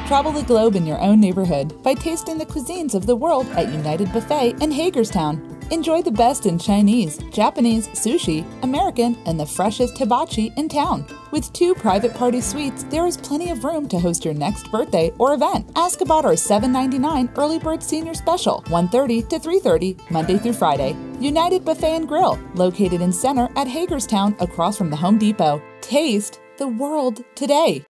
Travel the globe in your own neighborhood by tasting the cuisines of the world at United Buffet in Hagerstown. Enjoy the best in Chinese, Japanese, sushi, American, and the freshest hibachi in town. With 2 private party suites, there is plenty of room to host your next birthday or event. Ask about our $7.99 Early Bird Senior Special, 1:30 to 3:30, Monday through Friday. United Buffet and Grill, located in Center at Hagerstown across from the Home Depot. Taste the world today.